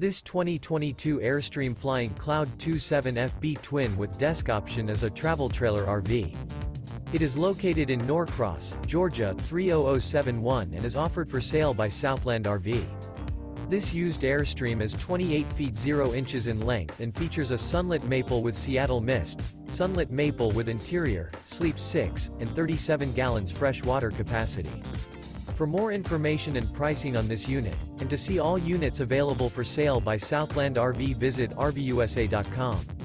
This 2022 Airstream Flying Cloud 27FB twin with desk option is a travel trailer RV. It is located in Norcross, Georgia 30071 and is offered for sale by Southland RV. This used Airstream is 28 feet 0 inches in length and features a Sunlit Maple with Seattle Mist, Sunlit Maple with interior, sleeps 6, and 37 gallons fresh water capacity. For more information and pricing on this unit, and to see all units available for sale by Southland RV, visit RVUSA.com.